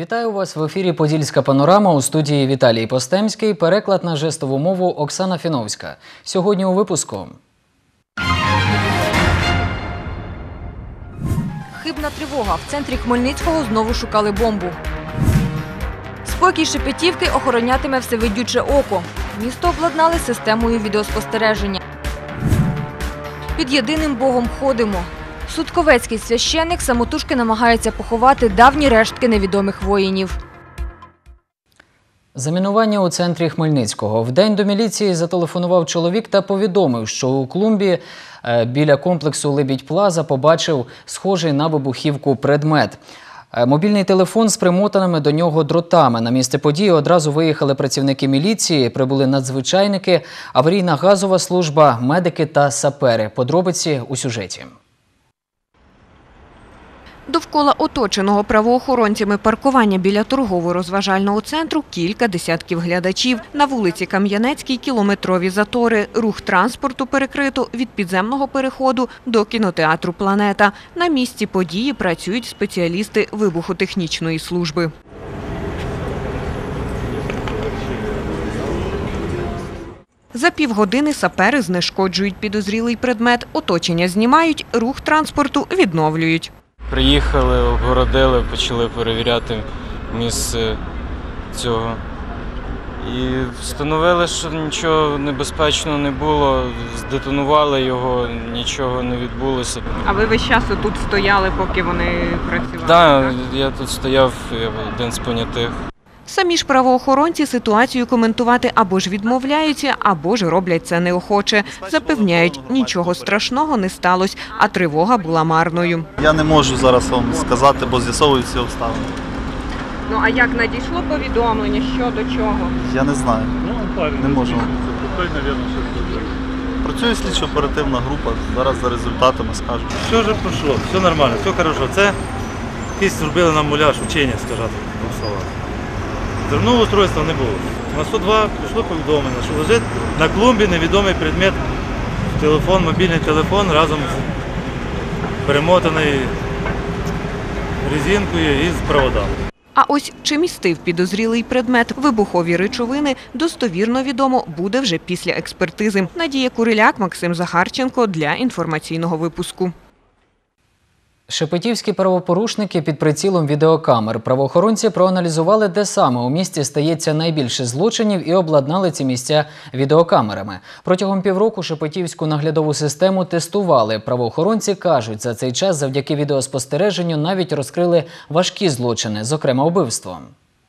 Вітаю вас в ефірі «Подільська панорама», у студії Віталій Постемський, переклад на жестову мову Оксана Фіновська. Сьогодні у випуску. Хибна тривога. В центрі Хмельницького знову шукали бомбу. Спокій Шепетівки охоронятиме всевидюче око. Місто обладнали системою відеоспостереження. Під єдиним Богом ходимо. Судковецький священник самотужки намагається поховати давні рештки невідомих воїнів. Замінування у центрі Хмельницького. Вдень до міліції зателефонував чоловік та повідомив, що у клумбі біля комплексу «Лебідь-Плаза» побачив схожий на вибухівку предмет. Мобільний телефон з примотаними до нього дротами. На місце події одразу виїхали працівники міліції, прибули надзвичайники, аварійна газова служба, медики та сапери. Подробиці у сюжеті. Довкола оточеного правоохоронцями паркування біля торгово-розважального центру кілька десятків глядачів. На вулиці Кам'янецькій кілометрові затори. Рух транспорту перекрито від підземного переходу до кінотеатру «Планета». На місці події працюють спеціалісти вибухотехнічної служби. За півгодини сапери знешкоджують підозрілий предмет. Оточення знімають, рух транспорту відновлюють. Приїхали, обгородили, почали перевіряти місце цього. І встановили, що нічого небезпечного не було, здетонували його, нічого не відбулося. А ви весь час тут стояли, поки вони працювали? Так, я тут стояв, я один з понятих. Самі ж правоохоронці ситуацію коментувати або ж відмовляються, або ж роблять це неохоче. Запевняють, нічого страшного не сталося, а тривога була марною. Я не можу зараз вам сказати, бо з'ясовую всі обставини. Ну а як надійшло повідомлення, що до чого? Я не знаю, не можу. Працює слідчо-оперативна група, зараз за результатами скажу. Все вже пройшло, все нормально, все хорошо. Це якийсь зробили нам муляж, вчення, скажімо, двох словах. Зернового устройства не було. На 102 прийшло повідомлення, що лежить на клумбі невідомий предмет, телефон, мобільний телефон разом з перемотаною резинкою і з проводами. А ось чи містив підозрілий предмет вибухові речовини, достовірно відомо буде вже після експертизи. Надія Куриляк, Максим Захарченко для інформаційного випуску. Шепетівські правопорушники під прицілом відеокамер. Правоохоронці проаналізували, де саме у місті стається найбільше злочинів і обладнали ці місця відеокамерами. Протягом півроку Шепетівську наглядову систему тестували. Правоохоронці кажуть, за цей час завдяки відеоспостереженню навіть розкрили важкі злочини, зокрема вбивство.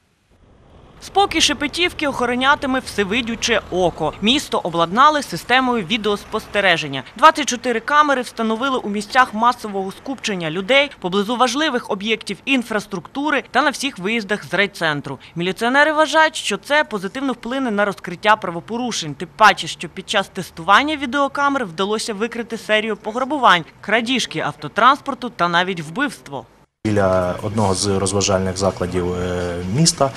Спокій Шепетівки охоронятиме всевидюче око. Місто обладнали системою відеоспостереження. 24 камери встановили у місцях масового скупчення людей, поблизу важливих об'єктів інфраструктури та на всіх виїздах з райцентру. Міліціонери вважають, що це позитивно вплине на розкриття правопорушень. Тим паче, що під час тестування відеокамер вдалося викрити серію пограбувань, крадіжки автотранспорту та навіть вбивство. Біля одного з розважальних закладів міста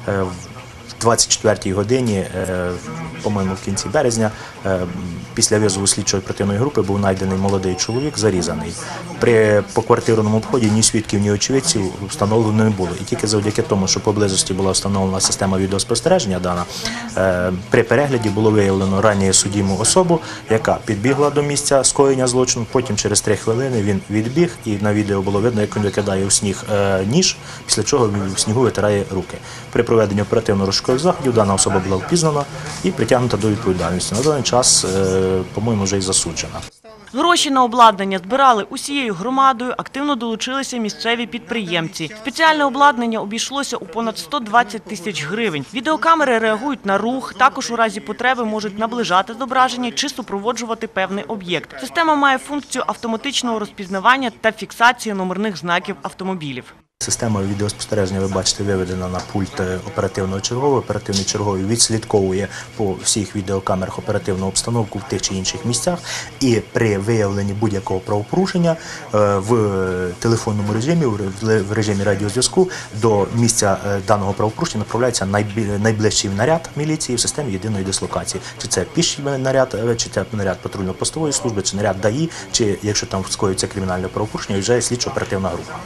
в 24-й годині, по-моєму, в кінці березня, після визову слідчої оперативної групи був знайдений молодий чоловік, зарізаний. При поквартирному обході ні свідків, ні очевидців встановлено не було. І тільки завдяки тому, що поблизості була встановлена система відеоспостереження дана, при перегляді було виявлено раніше судиму особу, яка підбігла до місця скоєння злочину, потім через 3 хвилини він відбіг, і на відео було видно, як він викидає у сніг ніж, після чого він в снігу витирає руки. При проведенні оперативно-розшукових заходів дана особа була впізнана і притягнута до відповідальності. На даний час, по-моєму, вже й засуджена. Гроші на обладнання збирали усією громадою, активно долучилися місцеві підприємці. Спеціальне обладнання обійшлося у понад 120 тисяч гривень. Відеокамери реагують на рух, також у разі потреби можуть наближати зображення чи супроводжувати певний об'єкт. Система має функцію автоматичного розпізнавання та фіксації номерних знаків автомобілів. Система відеоспостереження, ви бачите, виведена на пульт оперативного чергового. Оперативний черговий відслідковує по всіх відеокамерах оперативну обстановку в тих чи інших місцях. І при виявленні будь-якого правопорушення в телефонному режимі, в режимі радіозв'язку до місця даного правопорушення направляється найближчий наряд міліції в системі єдиної дислокації. Чи це піший наряд, чи це наряд патрульно-постової служби, чи наряд ДАІ, чи якщо там скоюється кримінальне правопорушення, вже слідчо-оперативна група.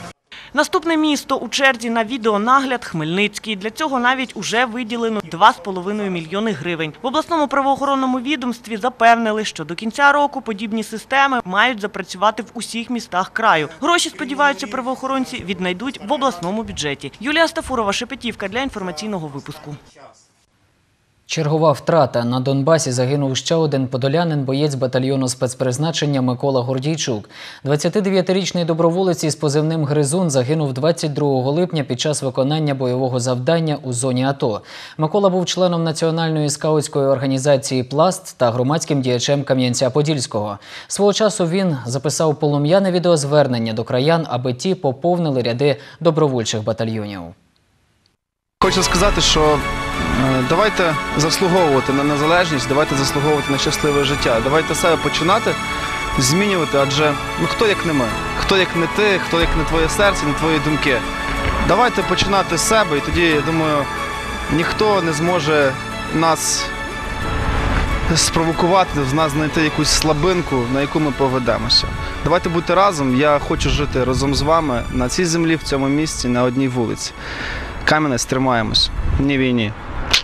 Наступне місто у черзі на відеонагляд – Хмельницький. Для цього навіть уже виділено 2,5 мільйони гривень. В обласному правоохоронному відомстві запевнили, що до кінця року подібні системи мають запрацювати в усіх містах краю. Гроші, сподіваються правоохоронці, віднайдуть в обласному бюджеті. Юлія Стафурова, Шепетівка для інформаційного випуску. Чергова втрата. На Донбасі загинув ще один подолянин, боєць батальйону спецпризначення Микола Гордійчук. 29-річний доброволець із позивним «Гризун» загинув 22 липня під час виконання бойового завдання у зоні АТО. Микола був членом національної скаутської організації «Пласт» та громадським діячем Кам'янця-Подільського. Свого часу він записав полум'яне відеозвернення до краян, аби ті поповнили ряди добровольчих батальйонів. Хочу сказати, що давайте заслуговувати на незалежність, давайте заслуговувати на щасливе життя. Давайте себе починати змінювати, адже хто як не ми, хто як не ти, хто як не твоє серце, не твої думки. Давайте починати з себе, і тоді, я думаю, ніхто не зможе нас спровокувати, з нас знайти якусь слабинку, на яку ми поведемося. Давайте бути разом, я хочу жити разом з вами на цій землі, в цьому місці, на одній вулиці. Кам'янець, тримаємось. Ні війні.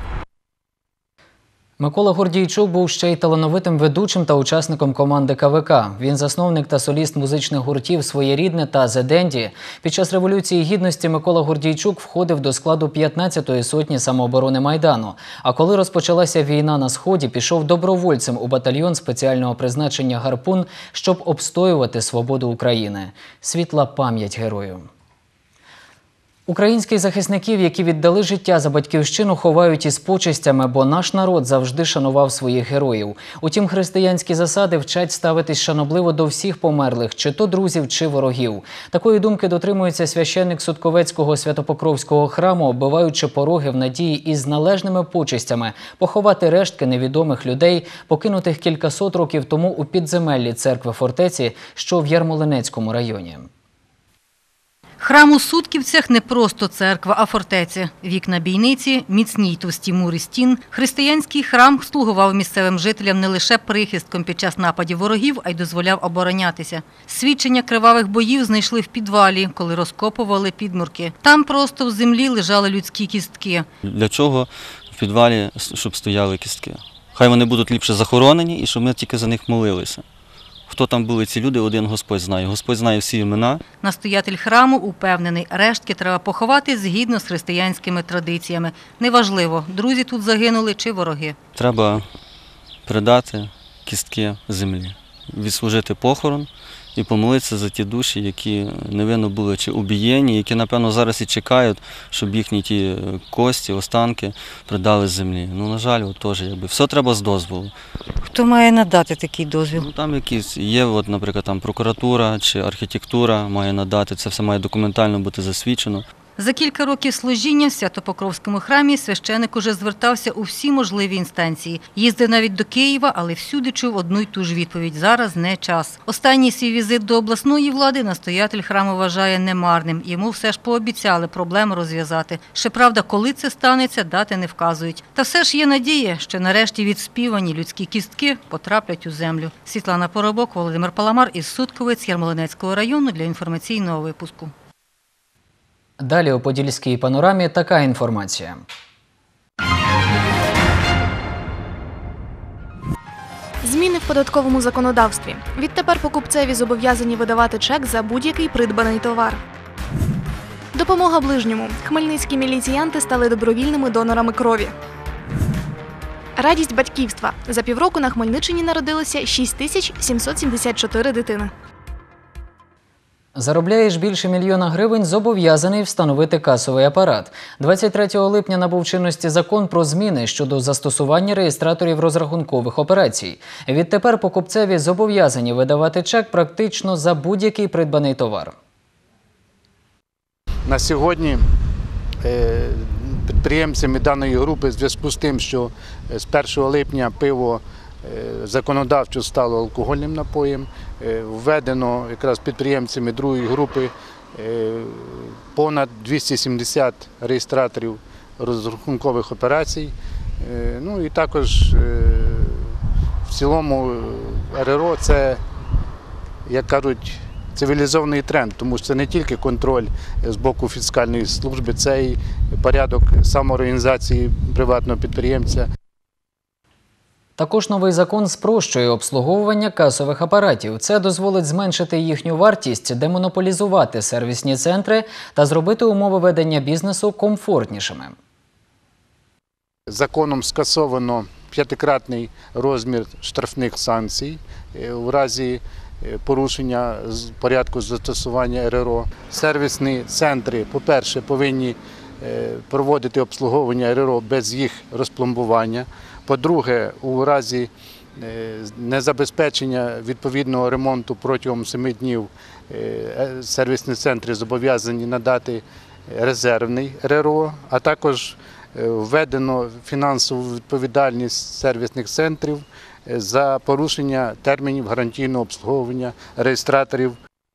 Микола Гордійчук був ще й талановитим ведучим та учасником команди КВК. Він засновник та соліст музичних гуртів «Своєрідне» та «Зе Денді». Під час Революції Гідності Микола Гордійчук входив до складу 15-ї сотні самооборони Майдану. А коли розпочалася війна на Сході, пішов добровольцем у батальйон спеціального призначення «Гарпун», щоб обстоювати свободу України. Світла пам'ять герою. Українських захисників, які віддали життя за батьківщину, ховають із почестями, бо наш народ завжди шанував своїх героїв. Утім, християнські засади вчать ставитись шанобливо до всіх померлих, чи то друзів, чи ворогів. Такої думки дотримується священник Судковецького Святопокровського храму, оббиваючи пороги в надії із належними почестями поховати рештки невідомих людей, покинутих кількасот років тому у підземеллі церкви-фортеці, що в Ярмолинецькому районі. Храм у Сутківцях – не просто церква, а фортеця. Вікна бійниці, міцні й товсті мури стін. Християнський храм слугував місцевим жителям не лише прихистком під час нападів ворогів, а й дозволяв оборонятися. Свідчення кривавих боїв знайшли в підвалі, коли розкопували підмурки. Там просто в землі лежали людські кістки. Для чого в підвалі, щоб стояли кістки? Хай вони будуть ліпше захоронені і щоб ми тільки за них молилися. Хто там були ці люди, один Господь знає. Господь знає всі імена. Настоятель храму упевнений, рештки треба поховати згідно з християнськими традиціями. Неважливо, друзі тут загинули чи вороги. Треба придати кістки землі, відслужити похорон і помолитися за ті душі, які невинно були чи убієні, які, напевно, зараз і чекають, щоб їхні ті кості, останки придали землі. Ну, на жаль, теж, все треба з дозволу. Хто має надати такий дозвіл? Ну, там якісь є, наприклад, там прокуратура чи архітектура має надати, це все має документально бути засвідчено. За кілька років служіння в Свято-Покровському храмі священик уже звертався у всі можливі інстанції. Їздив навіть до Києва, але всюди чув одну й ту ж відповідь – зараз не час. Останній свій візит до обласної влади настоятель храму вважає немарним. Йому все ж пообіцяли проблему розв'язати. Щоправда, коли це станеться, дати не вказують. Та все ж є надія, що нарешті відспівані людські кістки потраплять у землю. Світлана Поробок, Володимир Паламар із Судковець Ярмолинецького району для інформаційного випуску. Далі у Подільській панорамі така інформація. Зміни в податковому законодавстві. Відтепер покупцеві зобов'язані видавати чек за будь-який придбаний товар. Допомога ближньому. Хмельницькі міліціянти стали добровільними донорами крові. Радість батьківства. За півроку на Хмельниччині народилося 6774 дитини. Заробляєш більше 1 мільйона гривень – зобов'язаний встановити касовий апарат. 23 липня набув чинності закон про зміни щодо застосування реєстраторів розрахункових операцій. Відтепер покупцеві зобов'язані видавати чек практично за будь-який придбаний товар. На сьогодні підприємцями даної групи в зв'язку з тим, що з 1 липня пиво законодавчо стало алкогольним напоєм, введено якраз підприємцями другої групи понад 270 реєстраторів розрахункових операцій. Ну і також в цілому РРО – це, як кажуть, цивілізований тренд, тому що це не тільки контроль з боку фіскальної служби, це і порядок самоорганізації приватного підприємця. Також новий закон спрощує обслуговування касових апаратів. Це дозволить зменшити їхню вартість, демонополізувати сервісні центри та зробити умови ведення бізнесу комфортнішими. Законом скасовано 5-кратний розмір штрафних санкцій у разі порушення порядку застосування РРО. Сервісні центри, по-перше, повинні проводити обслуговування РРО без їх розпломбування. По-друге, у разі незабезпечення відповідного ремонту протягом 7 днів сервісні центри зобов'язані надати резервний РРО, а також введено фінансову відповідальність сервісних центрів за порушення термінів гарантійного обслуговування реєстраторів.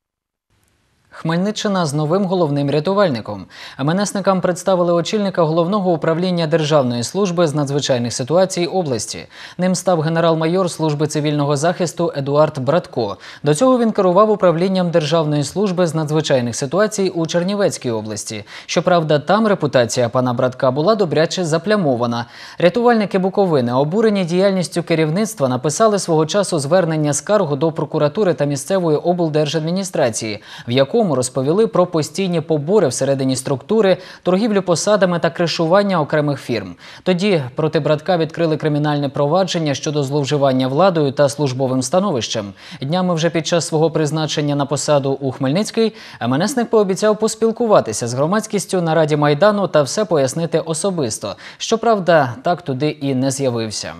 Хмельниччина з новим головним рятувальником. МНСникам представили очільника Головного управління Державної служби з надзвичайних ситуацій області. Ним став генерал-майор служби цивільного захисту Едуард Братко. До цього він керував управлінням Державної служби з надзвичайних ситуацій у Чернівецькій області. Щоправда, там репутація пана Братка була добряче заплямована. Рятувальники Буковини, обурені діяльністю керівництва, написали свого часу звернення скаргу до прокуратури та місцевої облдержадміністрації, в якому розповіли про постійні побори всередині структури, торгівлю посадами та кришування окремих фірм. Тоді проти Братка відкрили кримінальне провадження щодо зловживання владою та службовим становищем. Днями вже під час свого призначення на посаду у Хмельницький МНСник пообіцяв поспілкуватися з громадськістю на Раді Майдану та все пояснити особисто. Щоправда, так туди і не з'явився.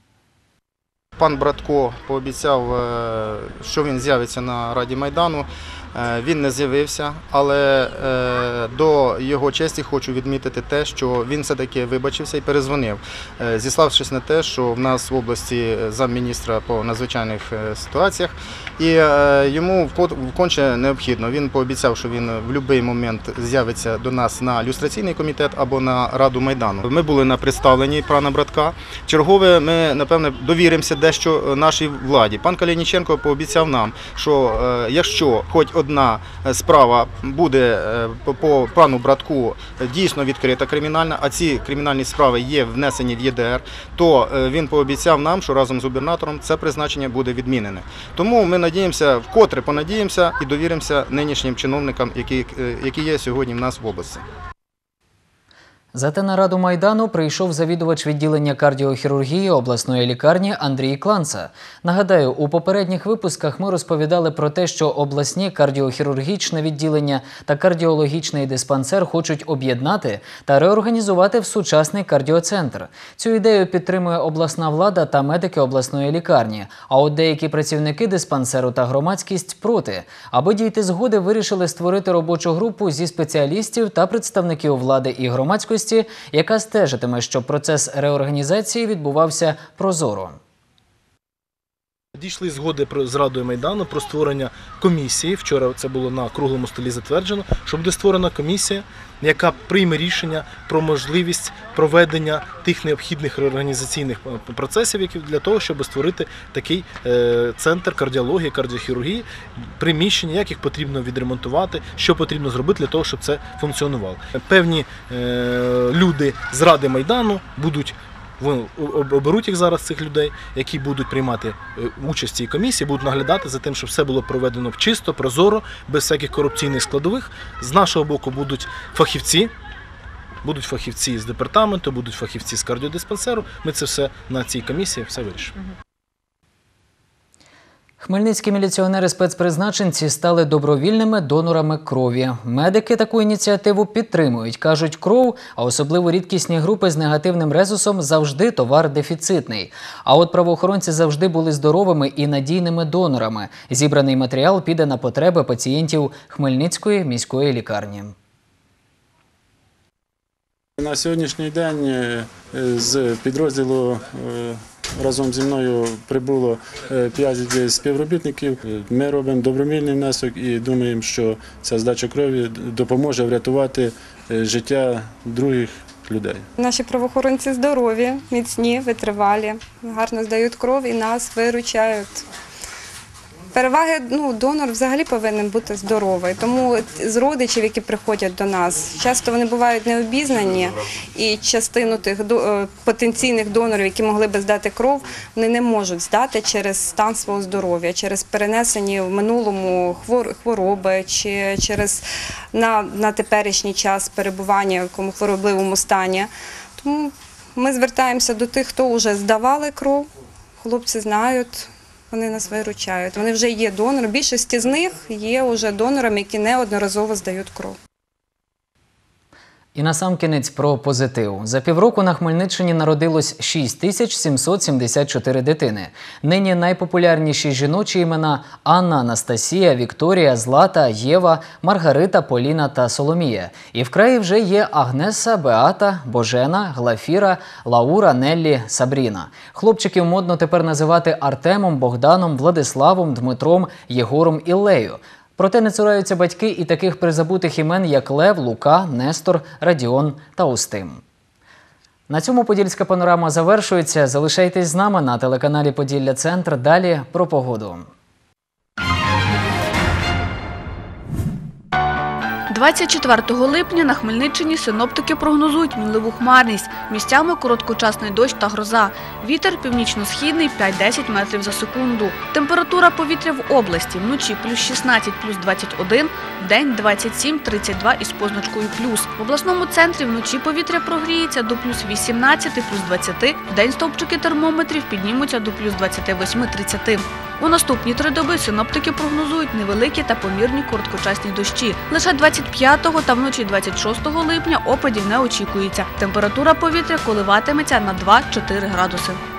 Пан Братко пообіцяв, що він з'явиться на Раді Майдану. Він не з'явився, але до його честі хочу відмітити те, що він все-таки вибачився і перезвонив, зіславшись на те, що в нас в області замміністра по надзвичайних ситуаціях, і йому вконче необхідно. Він пообіцяв, що він в будь-який момент з'явиться до нас на люстраційний комітет або на Раду Майдану. Ми були на представленні пана Братка. Чергове ми, напевне, довіримося дещо нашій владі. Пан Калєніченко пообіцяв нам, що якщо хоч одна справа буде по пану Братку дійсно відкрита кримінальна, а ці кримінальні справи є внесені в ЄДР, то він пообіцяв нам, що разом з губернатором це призначення буде відмінене. Тому ми надіємося, вкотре понадіємося і довіримося нинішнім чиновникам, які є сьогодні в нас в області. Зате на Раду Майдану прийшов завідувач відділення кардіохірургії обласної лікарні Андрій Кланца. Нагадаю, у попередніх випусках ми розповідали про те, що обласні кардіохірургічне відділення та кардіологічний диспансер хочуть об'єднати та реорганізувати в сучасний кардіоцентр. Цю ідею підтримує обласна влада та медики обласної лікарні, а от деякі працівники диспансеру та громадськість проти. Аби дійти згоди, вирішили створити робочу групу зі спеціалістів та представників влади і громадськості, яка стежитиме, щоб процес реорганізації відбувався прозоро. Дійшли згоди з Радою Майдану про створення комісії. Вчора це було на круглому столі затверджено, що буде створена комісія, яка прийме рішення про можливість проведення тих необхідних реорганізаційних процесів для того, щоб створити такий центр кардіології, кардіохірургії, приміщення, як їх потрібно відремонтувати, що потрібно зробити для того, щоб це функціонувало. Певні люди з Ради Майдану оберуть їх зараз, цих людей, які будуть приймати участь в цій комісії, будуть наглядати за тим, щоб все було проведено чисто, прозоро, без всяких корупційних складових. З нашого боку будуть фахівці з департаменту, будуть фахівці з кардіодиспансеру. Ми це все на цій комісії все вирішимо. Хмельницькі міліціонери-спецпризначенці стали добровільними донорами крові. Медики таку ініціативу підтримують. Кажуть, кров, а особливо рідкісні групи з негативним резусом, завжди товар дефіцитний. А от правоохоронці завжди були здоровими і надійними донорами. Зібраний матеріал піде на потреби пацієнтів Хмельницької міської лікарні. На сьогоднішній день з підрозділу разом зі мною прибуло 5 співробітників. Ми робимо добровільний внесок і думаємо, що ця здача крові допоможе врятувати життя других людей. Наші правоохоронці здорові, міцні, витривалі, гарно здають кров і нас виручають. Переваги, донор взагалі повинен бути здоровий. Тому з родичів, які приходять до нас, часто вони бувають необізнані, і частину тих потенційних донорів, які могли би здати кров, вони не можуть здати через стан свого здоров'я, через перенесені в минулому хвороби, чи через на теперішній час перебування в якому хворобливому стані. Тому ми звертаємося до тих, хто вже здавали кров, хлопці знають, вони нас виручають. Вони вже є донорами. Більшість з них є вже донорами, які неодноразово здають кров. І насамкінець про позитив. За півроку на Хмельниччині народилось 6774 дитини. Нині найпопулярніші жіночі імена – Анна, Анастасія, Вікторія, Злата, Єва, Маргарита, Поліна та Соломія. І в краї вже є Агнеса, Беата, Божена, Глафіра, Лаура, Неллі, Сабріна. Хлопчиків модно тепер називати Артемом, Богданом, Владиславом, Дмитром, Єгором і Лею. Проте не цураються батьки і таких призабутих імен, як Лев, Лука, Нестор, Радіон та Устим. На цьому Подільська панорама завершується. Залишайтесь з нами на телеканалі «Поділля-Центр». Далі про погоду. 24 липня на Хмельниччині синоптики прогнозують мінливу хмарність. Місцями короткочасний дощ та гроза. Вітер північно-східний 5-10 метрів за секунду. Температура повітря в області вночі плюс 16, плюс 21, вдень 27-32 із позначкою плюс. В обласному центрі вночі повітря прогріється до плюс 18, плюс 20, вдень стовпчики термометрів піднімуться до плюс 28-30. У наступні 3 доби синоптики прогнозують невеликі та помірні короткочасні дощі. Лише 25 та вночі 26 липня опадів не очікується. Температура повітря коливатиметься на 2-4 градуси.